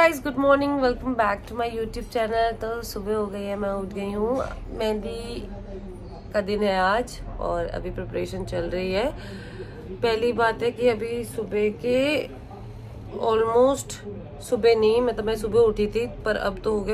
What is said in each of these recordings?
Guys good morning, welcome back to my YouTube channel. तो सुबह हो गई है, मैं उठ गई हूँ। मेहंदी का दिन है आज और अभी प्रिपरेशन चल रही है। पहली बात है कि अभी सुबह के ऑलमोस्ट सुबह नहीं, मतलब मैं सुबह उठी थी पर अब तो हो गए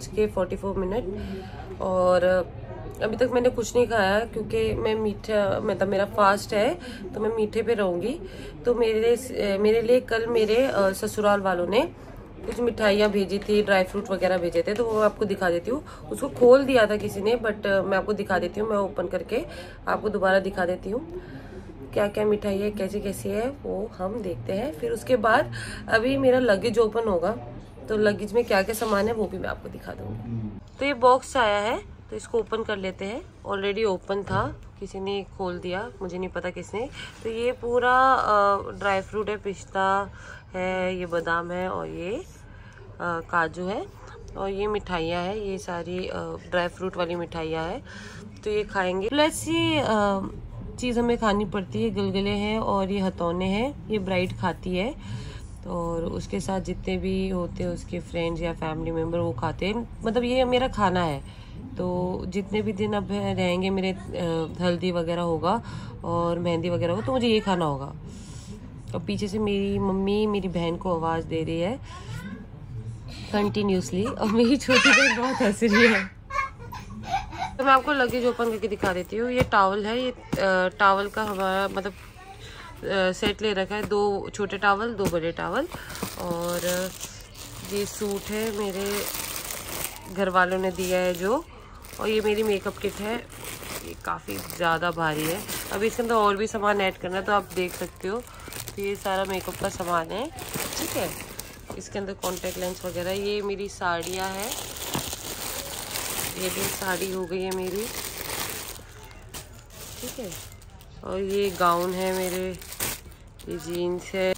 12:44 और अभी तक मैंने कुछ नहीं खाया क्योंकि मैं मीठा, मतलब मेरा फास्ट है तो मैं मीठे पे रहूंगी। तो मेरे लिए कल मेरे ससुराल वालों ने कुछ मिठाइयाँ भेजी थी, ड्राई फ्रूट वगैरह भेजे थे, तो वो मैं आपको दिखा देती हूँ। उसको खोल दिया था किसी ने, बट मैं आपको दिखा देती हूँ। मैं ओपन करके आपको दोबारा दिखा देती हूँ क्या क्या मिठाई है, कैसी कैसी है, वो हम देखते हैं। फिर उसके बाद अभी मेरा लगेज ओपन होगा, तो लगेज में क्या क्या सामान है वो भी मैं आपको दिखा दूंगी। तो ये बॉक्स आया है, तो इसको ओपन कर लेते हैं। ऑलरेडी ओपन था, किसी ने खोल दिया, मुझे नहीं पता किसने। तो ये पूरा ड्राई फ्रूट है, पिस्ता है, ये बादाम है और ये काजू है और ये मिठाइयाँ है, ये सारी ड्राई फ्रूट वाली मिठाइयाँ है। तो ये खाएंगे। प्लस ये चीज़ हमें खानी पड़ती है, गलगले हैं और ये हथौने हैं, ये ब्राइड खाती है। और उसके साथ जितने भी होते हैं उसके फ्रेंड्स या फैमिली मेम्बर वो खाते हैं। मतलब ये मेरा खाना है। तो जितने भी दिन अब रहेंगे मेरे हल्दी वगैरह होगा और मेहंदी वगैरह होगा, तो मुझे ये खाना होगा। और पीछे से मेरी मम्मी मेरी बहन को आवाज़ दे रही है कंटिन्यूसली, और मेरी छोटी बहन बहुत हंस रही है। तो मैं आपको लगेज ओपन करके दिखा देती हूँ। ये टॉवल है, ये टॉवल का हमारा मतलब सेट ले रखा है, 2 छोटे टॉवल 2 बड़े टॉवल। और ये सूट है, मेरे घर वालों ने दिया है जो। और ये मेरी मेकअप किट है, ये काफ़ी ज़्यादा भारी है। अभी इसके अंदर और भी सामान ऐड करना है, तो आप देख सकते हो। तो ये सारा मेकअप का सामान है, ठीक है। इसके अंदर कॉन्टेक्ट लेंस वगैरह। ये मेरी साड़ियाँ हैं, ये भी साड़ी हो गई है मेरी, ठीक है। और ये गाउन है मेरे, ये जीन्स है,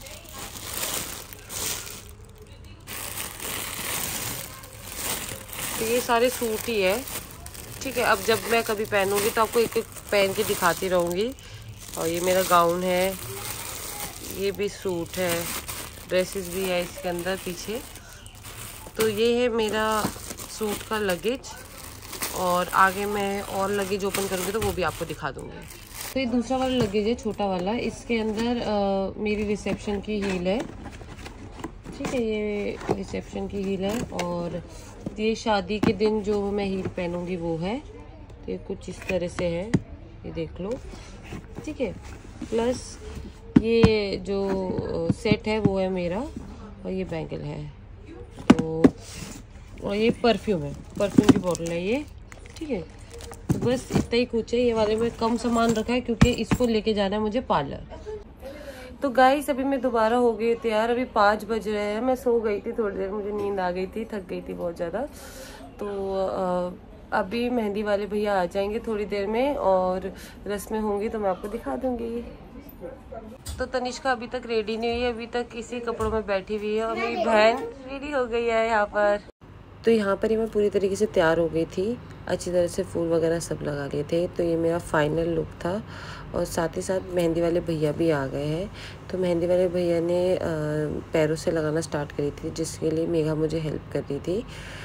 तो ये सारे सूट ही है, ठीक है। अब जब मैं कभी पहनूंगी तो आपको एक एक पहन के दिखाती रहूँगी। और ये मेरा गाउन है, ये भी सूट है, ड्रेसेस भी है इसके अंदर पीछे। तो ये है मेरा सूट का लगेज, और आगे मैं और लगेज ओपन करूँगी तो वो भी आपको दिखा दूँगी। तो ये दूसरा वाला लगेज है, छोटा वाला। इसके अंदर मेरी रिसेप्शन की हील है, ठीक है। ये रिसेप्शन की हील है। और ये शादी के दिन जो मैं हील पहनूंगी वो है। तो ये कुछ इस तरह से है, ये देख लो, ठीक है। प्लस ये जो सेट है वो है मेरा, और ये बैंगल है। तो और ये परफ्यूम है, परफ्यूम की बोतल है ये, ठीक है। तो बस इतना ही कुछ है। ये वाले में कम सामान रखा है क्योंकि इसको लेके जाना है मुझे पार्लर। तो गाइस अभी मैं दोबारा हो गई तैयार। अभी 5 बज रहे हैं। मैं सो गई थी थोड़ी देर, मुझे नींद आ गई थी, थक गई थी बहुत ज़्यादा। तो अभी मेहंदी वाले भैया आ जाएंगे थोड़ी देर में, और रस्में होंगी तो मैं आपको दिखा दूंगी। तो तनिष्का अभी तक रेडी नहीं हुई है, अभी तक इसी कपड़ों में बैठी हुई है। और मेरी बहन रेडी हो गई है यहाँ पर। तो यहाँ पर ही मैं पूरी तरीके से तैयार हो गई थी, अच्छी तरह से फूल वगैरह सब लगा लिए थे। तो ये मेरा फाइनल लुक था। और साथ ही साथ मेहंदी वाले भैया भी आ गए हैं। तो मेहंदी वाले भैया ने पैरों से लगाना स्टार्ट करी थी, जिसके लिए मेघा मुझे हेल्प कर रही थी।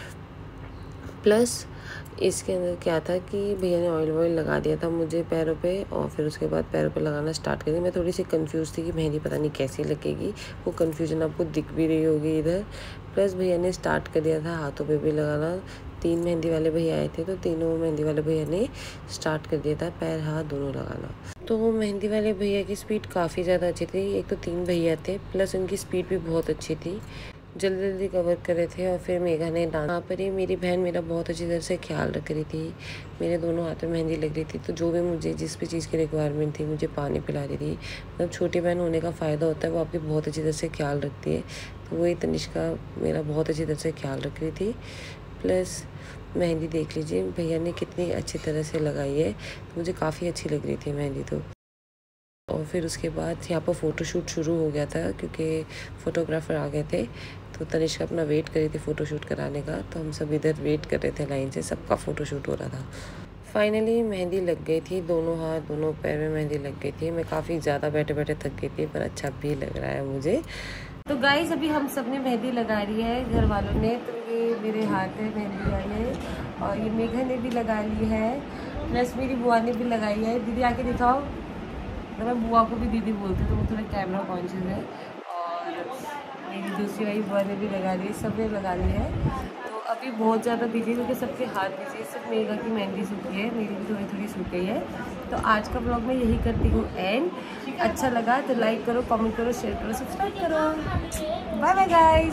प्लस इसके अंदर क्या था कि भैया ने ऑयल वॉयल लगा दिया था मुझे पैरों पे, और फिर उसके बाद पैरों पे लगाना स्टार्ट करी। मैं थोड़ी सी कंफ्यूज थी कि मेहंदी पता नहीं कैसी लगेगी, वो कंफ्यूजन आपको दिख भी रही होगी इधर। प्लस भैया ने स्टार्ट कर दिया था हाथों पे भी लगाना। 3 मेहंदी वाले भैया आए थे, तो तीनों मेहंदी वाले भैया ने स्टार्ट कर दिया था पैर हाथ दोनों लगाना। तो वो मेहंदी वाले भैया की स्पीड काफ़ी ज़्यादा अच्छी थी। एक तो 3 भैया थे, प्लस उनकी स्पीड भी बहुत अच्छी थी, जल्दी जल्दी कवर कर रहे थे। और फिर मेघा ने डांस। यहाँ पर ही मेरी बहन मेरा बहुत अच्छी तरह से ख्याल रख रही थी। मेरे दोनों हाथों में मेहंदी लग रही थी, तो जो भी मुझे जिस भी चीज़ की रिक्वायरमेंट थी मुझे पानी पिला रही थी। मतलब छोटी बहन होने का फ़ायदा होता है, वो आपकी बहुत अच्छी तरह से ख्याल रखती है। तो वही तनिष्का मेरा बहुत अच्छी तरह से ख्याल रख रही थी। प्लस मेहंदी देख लीजिए भैया ने कितनी अच्छी तरह से लगाई है, तो मुझे काफ़ी अच्छी लग रही थी मेहंदी तो। और फिर उसके बाद यहाँ पर फ़ोटोशूट शुरू हो गया था क्योंकि फ़ोटोग्राफ़र आ गए थे। तो तनिष्का अपना वेट कर रही थी फ़ोटोशूट कराने का, तो हम सब इधर वेट कर रहे थे लाइन से, सबका फ़ोटोशूट हो रहा था। फाइनली मेहंदी लग गई थी, दोनों हाथ दोनों पैर में मेहंदी लग गई थी। मैं काफ़ी ज़्यादा बैठे बैठे थक गई थी, पर अच्छा भी लग रहा है मुझे। तो गाइस अभी हम सब ने मेहंदी लगा ली है घर वालों ने। तो ये मेरे हाथ है मेहंदी वाले, और ये मेघा ने भी लगा ली है, प्लस मेरी बुआ ने भी लगाई है। दीदी आके दिखाओ। तो मैं बुआ को भी दीदी बोलती हूँ, तो वो थोड़ा कैमरा कॉन्शियस है। और मेरी दूसरी वाली बुआ ने भी लगा ली, सब ने लगा ली है। तो अभी बहुत ज़्यादा बिजी क्योंकि सबके हाथ बिजी है। सिर्फ मेघा की मेहंदी सूखी है, मेरी भी थोड़ी थोड़ी सूख गई है। तो आज का ब्लॉग मैं यही करती हूँ एंड। अच्छा लगा तो लाइक करो, कमेंट करो, शेयर करो, सब्सक्राइब करो। Bye bye guys.